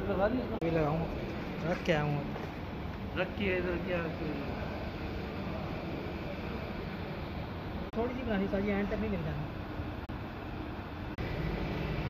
लगा दी अभी लगाऊँ, रख के आऊँ। रख के इधर क्या थोड़ी सी बनानी साजी, एंड तक नहीं लग जाना।